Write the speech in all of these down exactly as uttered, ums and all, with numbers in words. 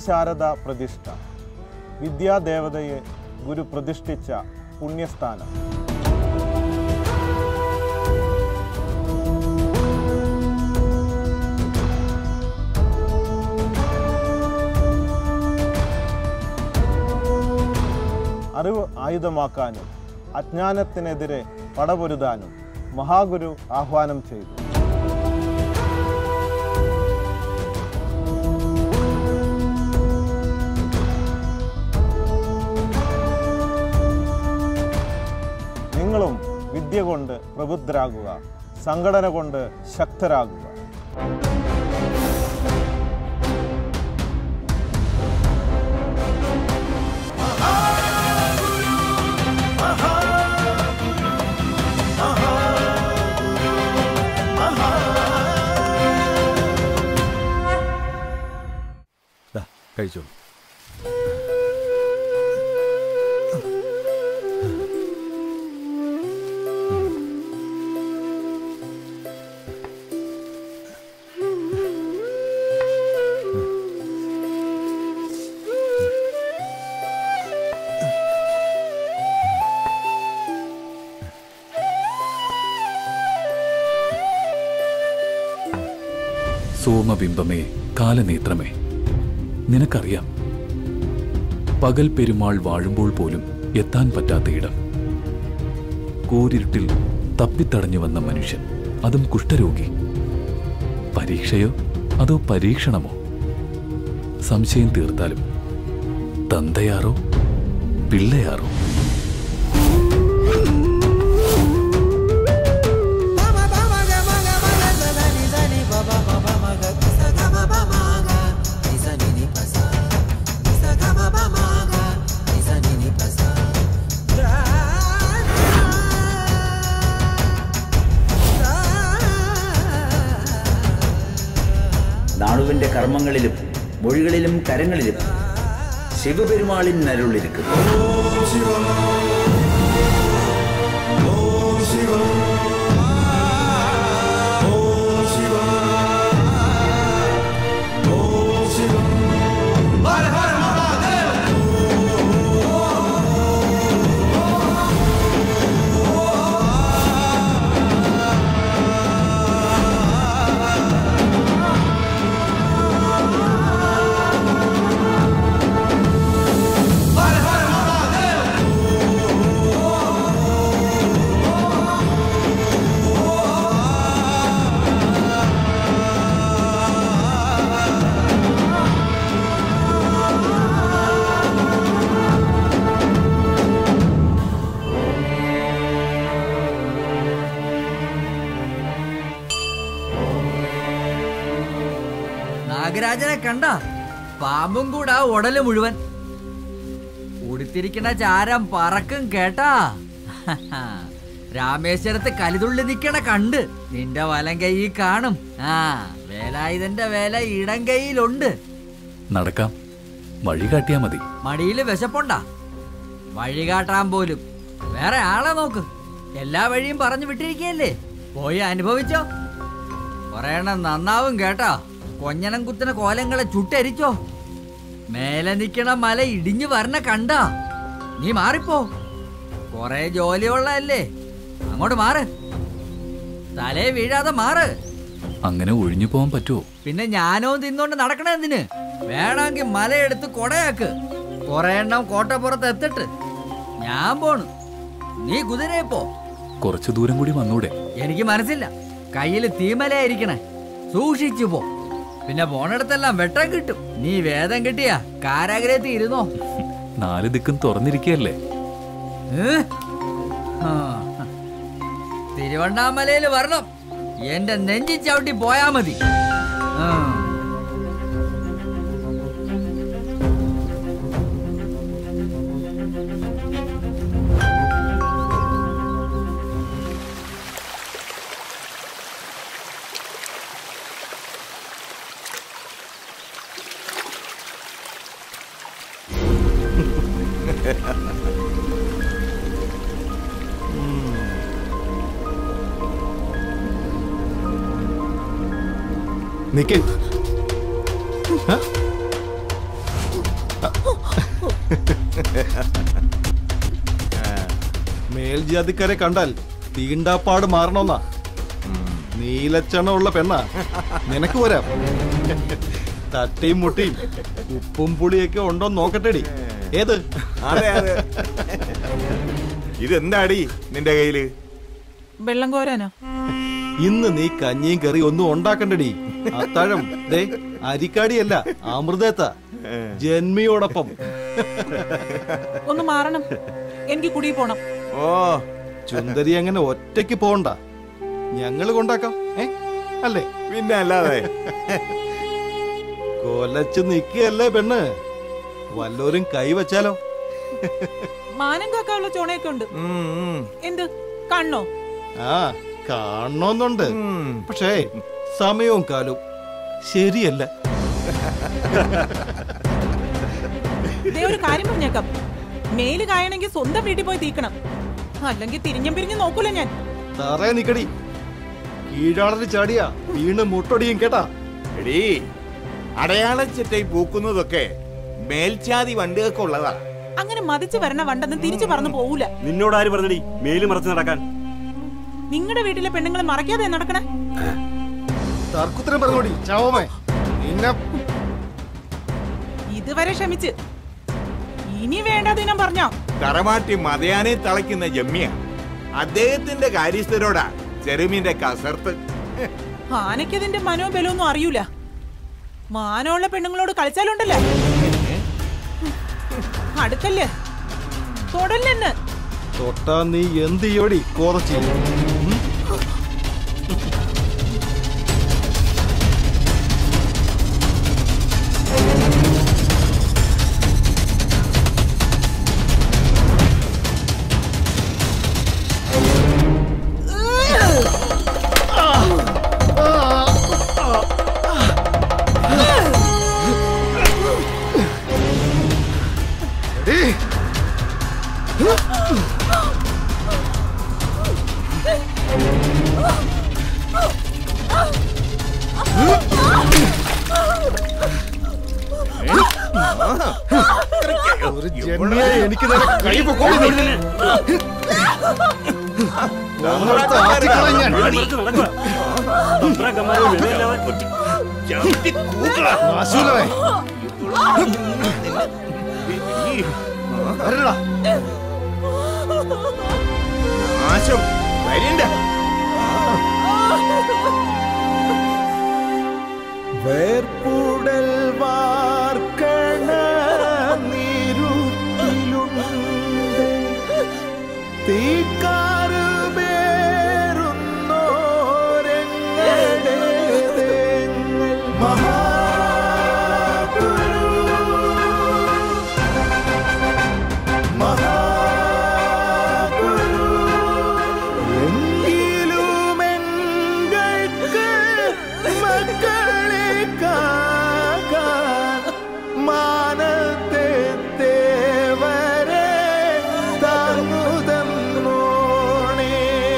വിദ്യാശാരദ പ്രതിഷ്ഠ, വിദ്യാദേവതയെ ഗുരു പ്രതിഷ്ഠിച്ച പുണ്യസ്ഥാനം. അറിവ് ആയുധമാക്കാനും അജ്ഞാനത്തിനെതിരെ പടപൊരുതാനും മഹാഗുരു ആഹ്വാനം ചെയ്തു. നിങ്ങളും വിദ്യ കൊണ്ട് പ്രബുദ്ധരാകുക, സംഘടന കൊണ്ട് ശക്തരാകുക. കഴിച്ചു. സോമബിംബമേ, കാലനേത്രമേ, നിനക്കറിയാം, പകൽ പെരുമാൾ വാഴുമ്പോൾ പോലും എത്താൻ പറ്റാത്ത ഇടം. കൂരിരുട്ടിൽ തപ്പിത്തടഞ്ഞു വന്ന മനുഷ്യൻ, അതും കുഷ്ഠരോഗി. പരീക്ഷയോ അതോ പരീക്ഷണമോ? സംശയം തീർത്താലും തന്തയാറോ പിള്ളയാറോ? നാളുവിന്റെ കർമ്മങ്ങളിലും മൊഴികളിലും കരങ്ങളിലും ശിവപെരുമാളിൻ നരുളിരിക്കും. നാഗരാജനെ കണ്ട പാമ്പും കൂടാ ഉടല് മുഴുവൻ. ഉടുത്തിരിക്കണ ചാരം പറക്കും കേട്ടാ. രാമേശ്വരത്ത് കലിതുള്ളി നിക്കണ കണ്ട് നിന്റെ വലം കൈ കാണും. ആ വേലായുധന്റെ വേല ഇടം കൈയിലുണ്ട്. നടക്കാം, വഴി കാട്ടിയാ മതി. മടിയില് വിശപ്പുണ്ടാ? വഴി കാട്ടാൻ പോലും വേറെ ആളെ നോക്ക്. എല്ലാ വഴിയും പറഞ്ഞു വിട്ടിരിക്കല്ലേ, പോയി അനുഭവിച്ചോ. പറയണം നന്നാവും കേട്ടോ. കൊഞ്ഞനം കുത്തുന്ന കോലങ്ങളെ ചുട്ടരിച്ചോ. മേലെ നിക്കണ മല ഇടിഞ്ഞു വരണ കണ്ടാ. നീ മാറിപ്പോ, കൊറേ ജോലിയുള്ളതല്ലേ. അങ്ങോട്ട് മാറ്, തലേ വീഴാതെ മാറ്. അങ്ങനെ ഒഴിഞ്ഞു പോകാൻ പറ്റുമോ? പിന്നെ ഞാനോ തിന്നോണ്ട് നടക്കണ എന്തിന്? വേണമെങ്കിൽ മലയെടുത്ത് കൊടയാക്ക്. കൊറേ എണ്ണം കോട്ടപ്പുറത്ത് എത്തിട്ട് ഞാൻ പോണു. നീ കുതിരയെ പോ. കുറച്ചു ദൂരം കൂടി വന്നൂടെ? എനിക്ക് മനസ്സില്ല, കയ്യില് തീമലയായിരിക്കണേ. സൂക്ഷിച്ചു പോ, പിന്നെ പോണിടത്തെല്ലാം വെട്ടം കിട്ടും. നീ വേദം കിട്ടിയാ കാരാഗ്രഹത്തിൽ ഇരുന്നോ. നാല് ദിക്കും തുറന്നിരിക്കല്ലേ. തിരുവണ്ണാമലയില് വരണം, എന്റെ നെഞ്ചി ചവിട്ടി പോയാ മതി. നിക്ക്. മേൽജാതിക്കാരെ കണ്ടാൽ തീണ്ടാപ്പാട് മാറണമെന്നാ. നീലച്ചണ ഉള്ള പെണ്ണാ നിനക്ക് വരാം. തട്ടിയും മുട്ടിയും ഉപ്പും പുളിയൊക്കെ ഉണ്ടോ നോക്കട്ടെടി. ഏത്? അതെ അതെ. ഇതെന്താടി നിന്റെ കയ്യില്? വെള്ളം കോരാനോ? ഇന്ന് നീ കഞ്ഞിയും കറി ഒന്നും ഉണ്ടാക്കണ്ടടി. അത്താഴം ദേ അരിക്കാടിയല്ല, അമൃതേത്ത ജന്മിയോടൊപ്പം. ഒന്ന് മാറണം, എനിക്ക് കുടി പോണം. ഓ ചുന്ദരി അങ്ങനെ ഒറ്റയ്ക്ക് പോണ്ട, ഞങ്ങള് കൊണ്ടാക്കാം. ഏ അല്ലേ? പിന്നെ അല്ലാതെ. കൊലച്ച് നിക്കല്ലേ പെണ്ണ്, വല്ലോരും കൈവച്ചാലോ? മാനം കാക്കാനുള്ള ചോണയൊക്കെ ഉണ്ട്. എന്ത് കണ്ണോ? ആ കാണണമെന്നുണ്ട്, പക്ഷേ സമയവും കാലവും ശരിയല്ല. ദേ ഒരു കാര്യം പറഞ്ഞേക്കാം, മേല് കായണമെങ്കിൽ സ്വന്തം വീട്ടിൽ പോയി തീക്കണം, അല്ലെങ്കിൽ തിരിഞ്ഞും പിരിഞ്ഞും നോക്കൂല ഞാൻ. തറേ നിക്കടി, കീഴാളന് ചാടിയാ വീണ് മുട്ടൊടിയും കേട്ടാ. എടീ, അടയാളച്ചിട്ടായി പൂക്കുന്നതൊക്കെ മേൽച്ചാതി വണ്ടിയൊക്കെ ഉള്ളതാ. അങ്ങനെ മതിച്ചു വരണ വണ്ടെന്ന് തിരിച്ചു പറഞ്ഞു പോവൂല. നിന്നോട് ആര് പറഞ്ഞടി മേല് മറച്ച് നടക്കാൻ? നിങ്ങളുടെ വീട്ടിലെ പെണ്ണുങ്ങളെ മറക്കാതെ നടക്കണേ. തർക്കുത്തരം പറഞ്ഞോടി ചാവമേ. നിന്നെ ഇതുവരെ ക്ഷമിച്ച്, ഇനി വേണ്ട ദിനം പറഞ്ഞോ. തറമാട്ടി മതയാനെ തളയ്ക്കുന്ന ജമ്മിയ അദ്ദേഹത്തിന്റെ കാര്യസ്ഥരോടാ ചെറുമീന്റെ കസർത്ത്. ആനയ്ക്കതിന്റെ മനോബലമൊന്നും അറിയൂല. മാനമുള്ള പെണ്ണുങ്ങളോട് കളിച്ചാലുണ്ടല്ലോ. അടുക്കല്ലേ, തൊടല്ലെന്ന്. തൊട്ടാ നീ എന്ത് ചെയ്യോടി കോതച്ചി? ഒരു ജന്മിയെ എനിക്ക് കൈ പൊക്കോളി. നാശം വരണ്ട. വേർപ്പുടൽ വാർക്കണ നീരുത്തിലുണ്ട് തീക്കാറ് പേറുന്നോരെങ്ങടേതെങ്ങൾ മഹാഗുരു മഹാഗുരു എങ്കിലും എങ്ങൾക്ക് മക്കളെ കാക്കാൻ മാനത്തെ തേവരെ താങ്ങുതന്നോണേ.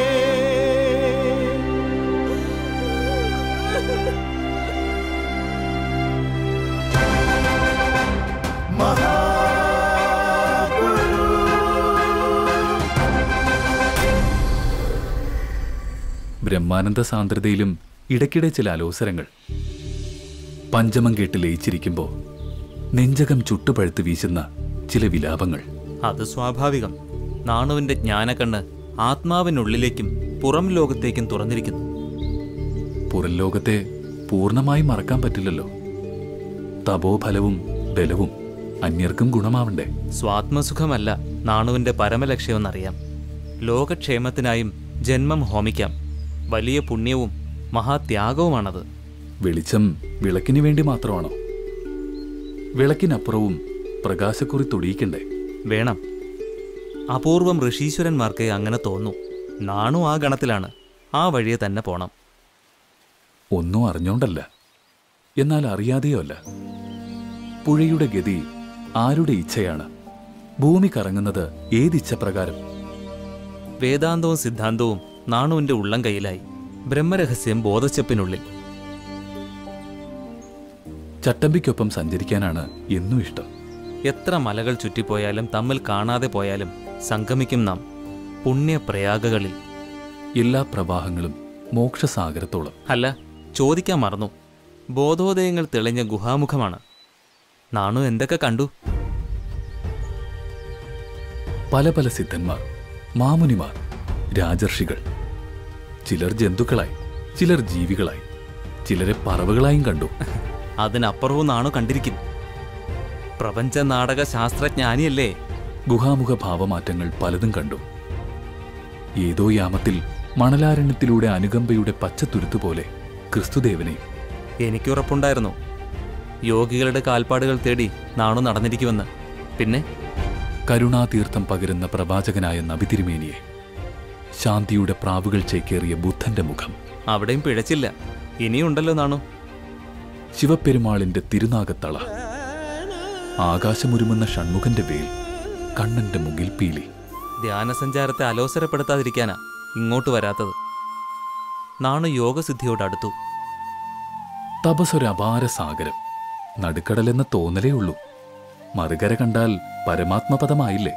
ബ്രഹ്മാനന്ദ സാന്ദ്രതയിലും ഇടയ്ക്കിടെ ചില അലോസരങ്ങൾ. പഞ്ചമം കേട്ട് ലയിച്ചിരിക്കുമ്പോൾ നെഞ്ചകം ചുട്ടുപഴുത്ത് വീശുന്ന ചില വിലാപങ്ങൾ. അത് സ്വാഭാവികം. നാണുവിന്റെ ജ്ഞാനക്കണ്ണ് ആത്മാവിനുള്ളിലേക്കും പുറം ലോകത്തേക്കും തുറന്നിരിക്കുന്നു. പുറം ലോകത്തെ പൂർണ്ണമായി മറക്കാൻ പറ്റില്ലല്ലോ. തപോഫലവും ബലവും അന്യർക്കും ഗുണമാവണ്ടേ. സ്വാത്മസുഖമല്ല നാണുവിന്റെ പരമലക്ഷ്യമെന്നറിയാം. ലോകക്ഷേമത്തിനായും ജന്മം ഹോമിക്കാം. വലിയ പുണ്യവും മഹാത്യാഗവുമാണത്. വെളിച്ചം വിളക്കിന് വേണ്ടി മാത്രമാണോ? വിളക്കിനപ്പുറവും പ്രകാശക്കുറി തൊടിയിക്കണ്ടേ? വേണം. അപൂർവം ഋഷീശ്വരന്മാർക്ക് അങ്ങനെ തോന്നും. നാണു ആ ഗണത്തിലാണ്. ആ വഴിയെ തന്നെ പോണം. ഒന്നും അറിഞ്ഞോണ്ടല്ല, എന്നാൽ അറിയാതെയോ അല്ല. പുഴയുടെ ഗതി ആരുടെ ഇച്ഛയാണ്? ഭൂമി കറങ്ങുന്നത് ഏതിച്ഛപ്രകാരം? വേദാന്തവും സിദ്ധാന്തവും നാണുവിന്റെ ഉള്ളം കയ്യിലായി. ബ്രഹ്മരഹസ്യം ബോധച്ചപ്പിനുള്ളിൽ. ചട്ടമ്പിക്കൊപ്പം സഞ്ചരിക്കാനാണ് എന്നും ഇഷ്ടം. എത്ര മലകൾ ചുറ്റിപ്പോയാലും തമ്മിൽ കാണാതെ പോയാലും സംഗമിക്കും നാം പുണ്യപ്രയാഗകളിൽ. എല്ലാ പ്രവാഹങ്ങളും മോക്ഷസാഗരത്തോളം. അല്ല, ചോദിക്കാൻ മറന്നു. ബോധോദയങ്ങൾ തെളിഞ്ഞ ഗുഹാമുഖമാണ്. നാണു എന്തൊക്കെ കണ്ടു? പല പല സിദ്ധന്മാർ, മാമുനിമാർ, രാജർഷികൾ. ചിലർ ജന്തുക്കളായി, ചിലർ ജീവികളായി, ചിലരെ പറവകളായും കണ്ടു. അതിനപ്പുറവും നാണു കണ്ടിരിക്കും. പ്രപഞ്ച നാടക ശാസ്ത്രജ്ഞാനിയല്ലേ? ഗുഹാമുഖ ഭാവമാറ്റങ്ങൾ പലതും കണ്ടു. ഏതോ യാമത്തിൽ മണലാരണ്യത്തിലൂടെ അനുകമ്പയുടെ പച്ചത്തുരുത്തുപോലെ ക്രിസ്തുദേവനെ. എനിക്കുറപ്പുണ്ടായിരുന്നു യോഗികളുടെ കാൽപ്പാടുകൾ തേടി നാണു നടന്നിരിക്കുമെന്ന്. പിന്നെ കരുണാതീർത്ഥം പകരുന്ന പ്രവാചകനായ നബിതിരുമേനിയെ, ശാന്തിയുടെ പ്രാവുകൾ ചേക്കേറിയ ബുദ്ധന്റെ മുഖം. അവിടെയും പിഴച്ചില്ല. ഇനിയുണ്ടല്ലോ നാണു. ശിവപെരുമാളിന്റെ തിരുനാഗത്തള, ആകാശമുരുമുന്ന ഷൺമുഖന്റെ വേൽ, കണ്ണന്റെ മുകിൽ പീലി. ധ്യാനസഞ്ചാരത്തെ അലോസരപ്പെടുത്താതിരിക്കാനാ ഇങ്ങോട്ട് വരാത്തത്. നാണു യോഗസിദ്ധിയോടടുത്തു. തപസ്സൊരപാര സാഗരം, നടുക്കടലെന്ന തോന്നലേ ഉള്ളൂ. മറുകര കണ്ടാൽ പരമാത്മപദമായില്ലേ?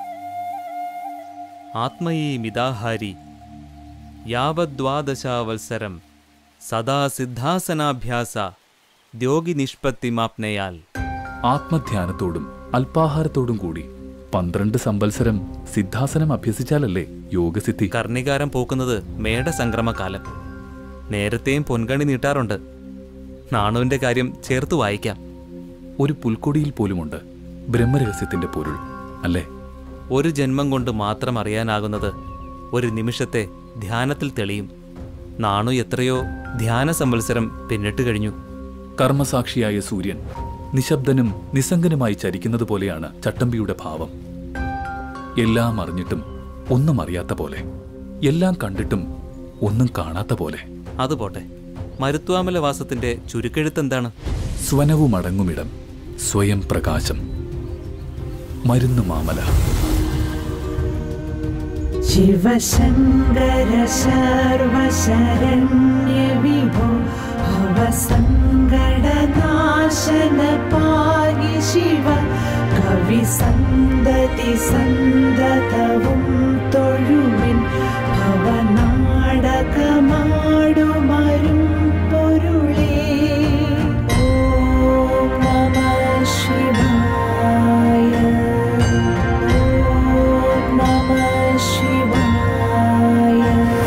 ആത്മയീ മിതാഹാരി യാവദ്വാദശാവത്സരം സദാ സിദ്ധാസനാഭ്യാസ ദ്യോഗി നിഷ്പത്തിമാപ്നയാൽ. ആത്മധ്യാനത്തോടും അല്പാഹാരത്തോടും കൂടി പന്ത്രണ്ട് സംവത്സരം സിദ്ധാസനം അഭ്യസിച്ചാലല്ലേ യോഗസിദ്ധി. കർണികാരം പോക്കുന്നത് മേടസംക്രമകാലം. നേരത്തെയും പൊൻകണി നീട്ടാറുണ്ട്. നാണുവിന്റെ കാര്യം ചേർത്ത് വായിക്കാം. ഒരു പുൽക്കൊടിയിൽ പോലുമുണ്ട് ബ്രഹ്മരഹസ്യത്തിന്റെ പൊരുൾ, അല്ലേ? ഒരു ജന്മം കൊണ്ട് മാത്രം അറിയാനാകുന്നത് ഒരു നിമിഷത്തെ ധ്യാനത്തിൽ തെളിയും. നാണു എത്രയോ ധ്യാന സംവത്സരം പിന്നിട്ട് കഴിഞ്ഞു. കർമ്മസാക്ഷിയായ സൂര്യൻ നിശബ്ദനും നിസ്സംഗനുമായി ചരിക്കുന്നത് പോലെയാണ് ചട്ടമ്പിയുടെ ഭാവം. എല്ലാം അറിഞ്ഞിട്ടും ഒന്നും അറിയാത്ത പോലെ, എല്ലാം കണ്ടിട്ടും ഒന്നും കാണാത്ത പോലെ. അതുപോട്ടെ, മരുത്വാമലവാസത്തിന്റെ ചുരുക്കെഴുത്തെന്താണ്? സ്വനവുമടങ്ങുമിടം, സ്വയം പ്രകാശം, മരുന്ന് മാമല. ശിവശങ്കര സർവശരണ്യ വിഭോ ഭവസങ്കടനാശന പാഹി ശിവ. കവി സന്തതി സന്തതവും തൊഴുമിൻ ഭവനാടകമാടുമരും പൊരുളേ. ഓം നമഃ ശിവായ. ഓം നമഃ ശിവായ.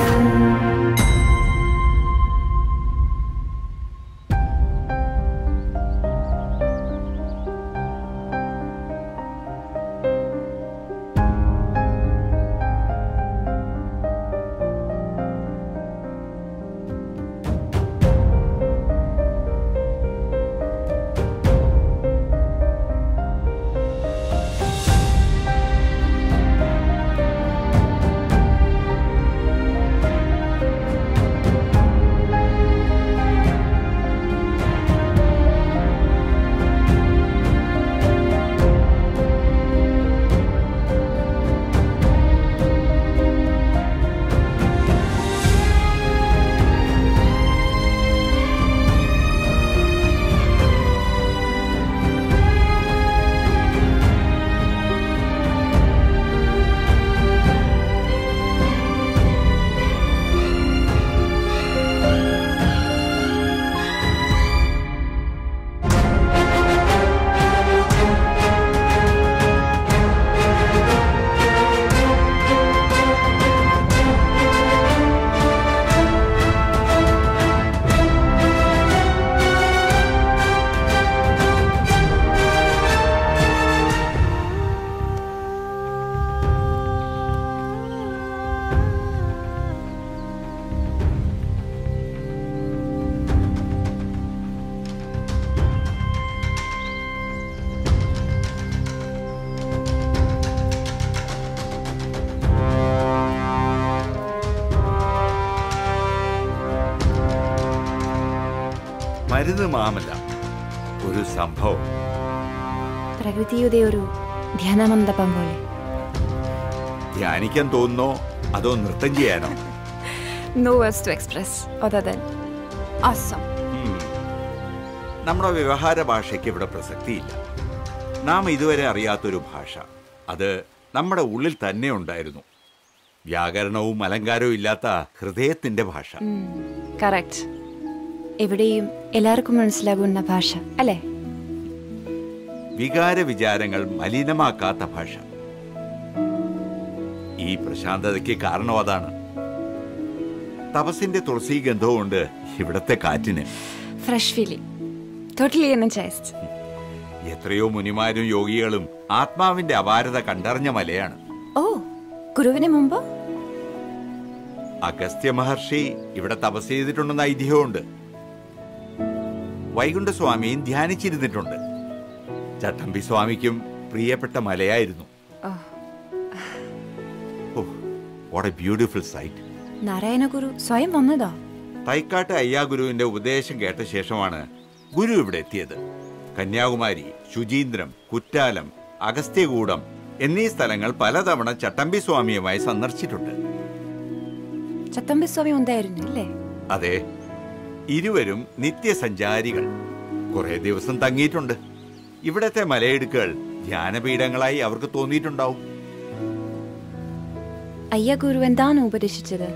മരുന്ന് മാമല ഒരു സംഭവം. പ്രകൃതിയുടെ ഒരു ധ്യാനമണ്ഡപം പോലെ. ധ്യാനിക്കാൻ തോന്നുന്നോ അതോ നൃത്തം ചെയ്യാനോ? No words to express other than awesome. നമ്മുടെ വ്യവഹാര ഭാഷയ്ക്ക് ഇവിടെ പ്രസക്തിയില്ല. നാം ഇതുവരെ അറിയാത്തൊരു ഭാഷ. അത് നമ്മുടെ ഉള്ളിൽ തന്നെ ഉണ്ടായിരുന്നു. വ്യാകരണവും അലങ്കാരവും ഇല്ലാത്ത ഹൃദയത്തിന്റെ ഭാഷ. കറക്റ്റ്. എവിടെയും എല്ലാവർക്കും മനസ്സിലാകുന്ന ഭാഷ അല്ലേ? വികാര വിചാരങ്ങൾ മലിനമാക്കാത്ത ഭാഷ. ഈ പ്രശാന്തതയ്ക്ക് കാരണം അതാണ്. തപസിന്റെ തുളസി ഗന്ധവുമുണ്ട് ഇവിടത്തെ കാറ്റിന്. Fresh feeling. Totally energised. എത്രയോ മുനിമാരും യോഗികളും ആത്മാവിന്റെ അപാരത കണ്ടറിഞ്ഞ മലയാണ്. ഓ, ഗുരുവിന് മുമ്പ് അഗസ്ത്യ മഹർഷി ഇവിടെ തപസ് ചെയ്തിട്ടുണ്ടെന്ന് ഐതിഹ്യമുണ്ട്. വൈകുണ്ഠസ്വാമിയും ധ്യാനിച്ചിരുന്നിട്ടുണ്ട്. ചട്ടമ്പി സ്വാമിക്കും പ്രിയപ്പെട്ട മലയായിരുന്നു. What a beautiful sight. Narayana Guru സ്വയം വന്നതോ? തൈക്കാട്ട് അയ്യാ ഗുരുവിന്റെ ഉപദേശം കേട്ട ശേഷമാണ് ഗുരു ഇവിടെ എത്തിയത്. കന്യാകുമാരി, ശുചീന്ദ്രം, കുറ്റാലം, അഗസ്ത്യകൂടം എന്നീ സ്ഥലങ്ങൾ പലതവണ ചട്ടമ്പി സ്വാമിയുമായി സന്ദർശിച്ചിട്ടുണ്ട്. ചട്ടമ്പി സ്വാമി ഉണ്ടായിരുന്നു അല്ലേ? അതെ, ഇരുവരും നിത്യസഞ്ചാരികൾ. കുറെ ദിവസം തങ്ങിയിട്ടുണ്ട്. ഇവിടത്തെ മലയിടുക്കുകൾ ധ്യാനപീഠങ്ങളായി അവർക്ക് തോന്നിയിട്ടുണ്ടാവും. അയ്യ ഗുരു എന്താണ് ഉപദേശിച്ചത്?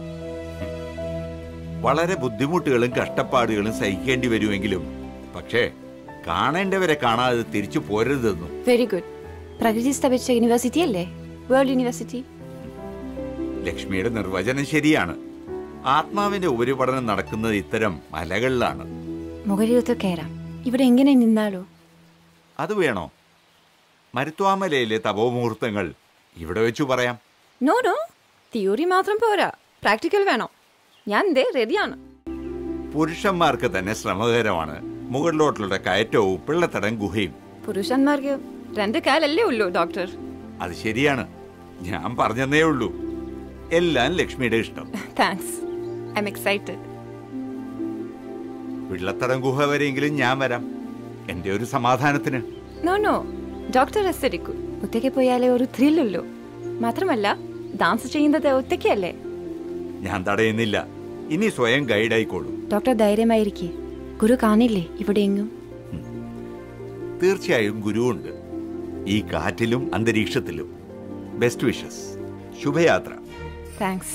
വളരെ ബുദ്ധിമുട്ടുകളും കഷ്ടപ്പാടുകളും സഹിക്കേണ്ടി വരുമെങ്കിലും പക്ഷേ കാണേണ്ടവരെ കാണാതെ തിരിച്ചു പോരരുതെന്നു. Very good. പ്രകൃതി സ്ഥാപിച്ച യൂണിവേഴ്സിറ്റി അല്ലേ? World university. ലക്ഷ്മിയുടെ നിർവചനം ശരിയാണ്. ആത്മാവിന്റെ ഉപരിപഠനം നടക്കുന്നത് ഇത്തരം മലകളിലാണ്. മുകളിലൊത്ത് കയറാം. ഇവിടെ എങ്ങനെ നിന്നാലോ? അത് വേണോ? മരുത്വാമലയിലെ തപോമുഹൂർത്തങ്ങൾ ഇവിടെ വെച്ചു പറയാം. നോ നോ, തിയറി മാത്രം പോരാ, പ്രാക്ടിക്കൽ വേണം. ഞാൻ ദേ റെഡിയാണ്. പുരുഷന്മാർക്ക് തന്നെ ശ്രമകരമാണ് മുകളിലോട്ടുള്ള കയറ്റവും പിള്ളത്തടം ഗുഹയും. പുരുഷന്മാർക്ക് രണ്ട് കാലല്ലേ ഉള്ളൂ ഡോക്ടർ. അത് ശരിയാണ്, ഞാൻ പറഞ്ഞതേ ഉള്ളൂ. എല്ലാം ലക്ഷ്മിയുടെ ഇഷ്ടം. Thanks, I am excited. Pillathadam ഗുഹ വരെയെങ്കിലും ഞാൻ വരാം, എന്റെ ഒരു സമാധാനത്തിന്. നോ നോ, ഡോക്ടർ റെസ്റ്റ് എടുക്കൂ. ഒറ്റയ്ക്ക് പോയാലേ ഒരു ത്രില്ലുള്ളൂ. മാത്രമല്ല ഡാൻസ് ചെയ്യുന്നത് ഒറ്റയ്ക്കല്ലേ? ഞാൻ തടയുന്നില്ല, ഇനി സ്വയം ഗൈഡായിക്കോളൂ. ഡോക്ടർ ധൈര്യമായിരിക്കേ. ഗുരു കാണില്ലേ ഇവിടെയെങ്ങും? തീർച്ചയായും ഗുരുവുണ്ട്, ഈ കാറ്റിലും അന്തരീക്ഷത്തിലും. ബെസ്റ്റ് വിഷസ്, ശുഭയാത്ര. താങ്ക്സ്.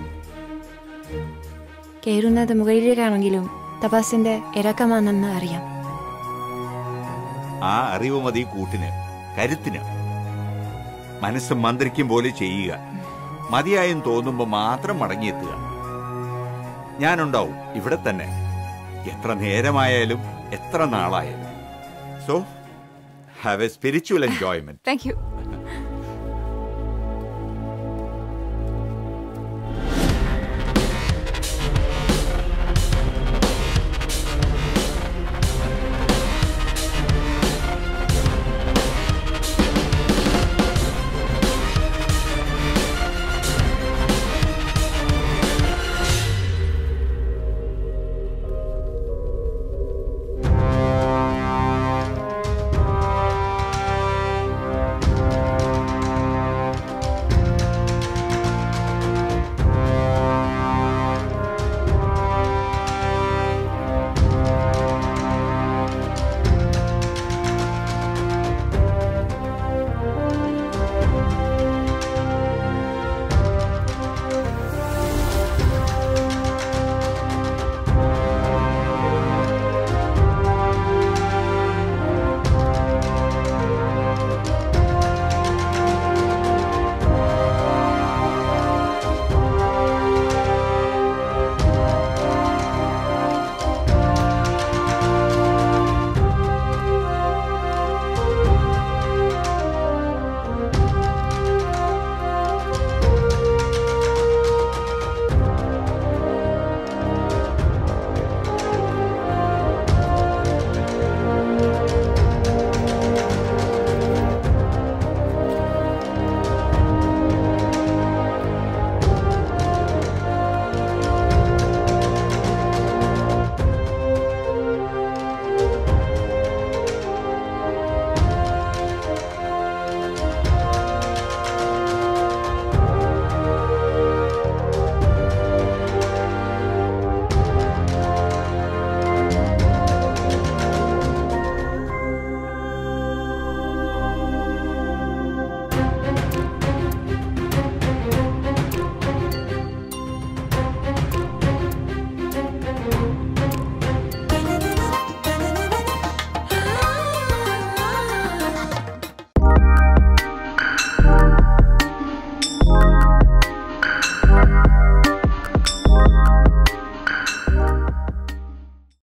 കയറുന്നത് മുകളിലേക്കാണെങ്കിലും തപസ്സിന്റെ ഇറക്കമാണെന്ന് അറിയാം. ആ അറിവ് മതി കൂട്ടിന്, കരുത്തിന്. മനസ്സ് മന്ത്രിക്കും പോലെ ചെയ്യുക. മതിയായും തോന്നുമ്പോ മാത്രം മടങ്ങിയെത്തുക. ഞാനുണ്ടാവും ഇവിടെ തന്നെ, എത്ര നേരമായാലും എത്ര നാളായാലും. So have a spiritual enjoyment. Thank U.